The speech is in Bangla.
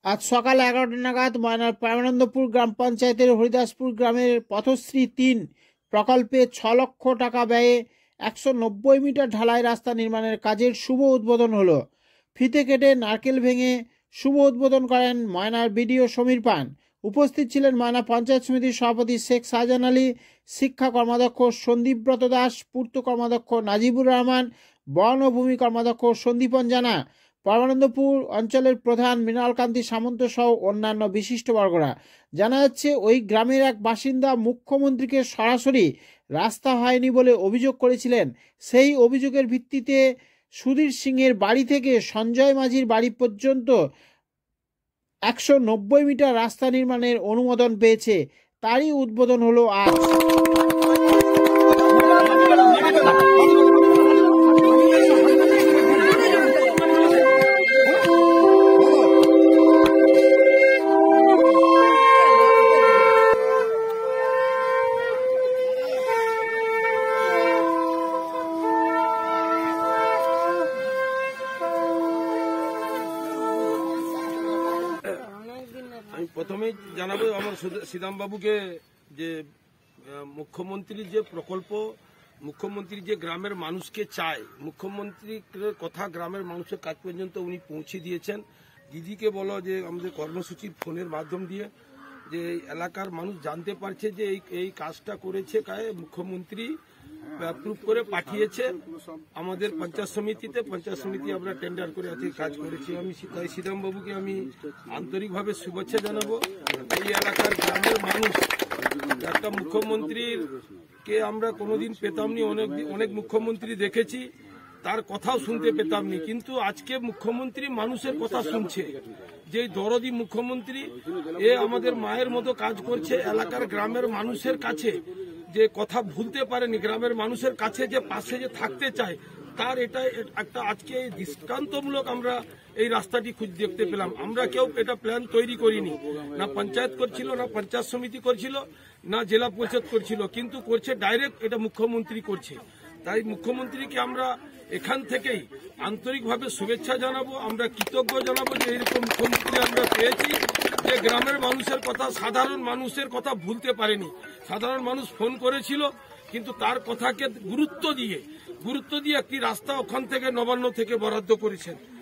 আজ সকাল 11টা নাগাদ ময়নার প্রেমানন্দপুর গ্রাম পঞ্চায়েতের হরিদাসপুর গ্রামের পথশ্রী ৩ প্রকল্পে ৬ লক্ষ টাকা ব্যয়ে ১৯০ মিটার ঢালাই রাস্তা নির্মাণের কাজের শুভ উদ্বোধন হলো। ফিতে কেটে নারকেল ভেঙে শুভ উদ্বোধন করেন ময়নার বিডিও সমীর পান। উপস্থিত ছিলেন ময়না পঞ্চায়েত সমিতির সভাপতি শেখ শাহজাহান আলী, শিক্ষা কর্মাধ্যক্ষ সন্দীপব্রত দাস, পূর্ত কর্মাধ্যক্ষ নাজিবুর রহমান, বন ও ভূমি কর্মাধ্যক্ষ সন্দীপন জানা, প্রেমানন্দপুর অঞ্চলের প্রধান মৃণালকান্তি সামন্ত সহ অন্যান্য বিশিষ্টবর্গরা। জানা যাচ্ছে, ওই গ্রামের এক বাসিন্দা মুখ্যমন্ত্রীকে সরাসরি রাস্তা হয়নি বলে অভিযোগ করেছিলেন। সেই অভিযোগের ভিত্তিতে সুধীর সিংয়ের বাড়ি থেকে সঞ্জয় মাঝির বাড়ি পর্যন্ত ১৯০ মিটার রাস্তা নির্মাণের অনুমোদন পেয়েছে। তারই উদ্বোধন হলো আজ। আমি প্রথমেই জানাবো আমার শ্রীরাম বাবুকে যে মুখ্যমন্ত্রীর যে প্রকল্প, মুখ্যমন্ত্রী যে গ্রামের মানুষকে চায়, মুখ্যমন্ত্রীর কথা গ্রামের মানুষের কাছ পর্যন্ত উনি পৌঁছে দিয়েছেন। দিদিকে বলো যে আমাদের কর্মসূচির ফোনের মাধ্যম দিয়ে যে এলাকার মানুষ জানতে পারছে যে এই কাজটা করেছে মুখ্যমন্ত্রী অ্যাপ্রুভ করে পাঠিয়েছে আমাদের পঞ্চায়েত সমিতিতে। পঞ্চায়েত সমিতি আমরা টেন্ডার করে আজকে কাজ করেছি। আমি তাই শ্রীরাম বাবুকে আমি আন্তরিকভাবে শুভেচ্ছা জানাবো। এই এলাকার গ্রামের মানুষ একটা মুখ্যমন্ত্রীর কে আমরা কোনোদিন পেতামনি, অনেক মুখ্যমন্ত্রী দেখেছি, তার কথাও শুনতে পেতামনি, কিন্তু আজকে মুখ্যমন্ত্রী মানুষের কথা শুনছে। যে দরদি মুখ্যমন্ত্রী, এ আমাদের মায়ের মতো কাজ করছে এলাকার গ্রামের মানুষের কাছে, যে কথা ভুলতে পারেনি, গ্রামের মানুষের কাছে যে পাশে যে থাকতে চায়, তার এটা একটা আজকে দৃষ্টান্তমূলক আমরা এই রাস্তাটি খুঁজ দেখতে পেলাম। আমরা কেউ এটা প্ল্যান তৈরি করিনি, না পঞ্চায়েত করছিল, না পঞ্চায়েত সমিতি করছিল, না জেলা পরিষদ করছিল, কিন্তু করছে ডাইরেক্ট এটা মুখ্যমন্ত্রী করছে। তাই মুখ্যমন্ত্রীকে আমরা এখান থেকেই আন্তরিকভাবে শুভেচ্ছা জানাবো, আমরা কৃতজ্ঞ জানাবো যে এরকম মুখ্যমন্ত্রী আমরা পেয়েছি, যে গ্রামের মানুষের কথা, সাধারণ মানুষের কথা ভুলতে পারেনি। সাধারণ মানুষ ফোন করেছিল, কিন্তু তার কথাকে গুরুত্ব দিয়ে একটি রাস্তা ওখান থেকে নবান্ন থেকে বরাদ্দ করেছেন।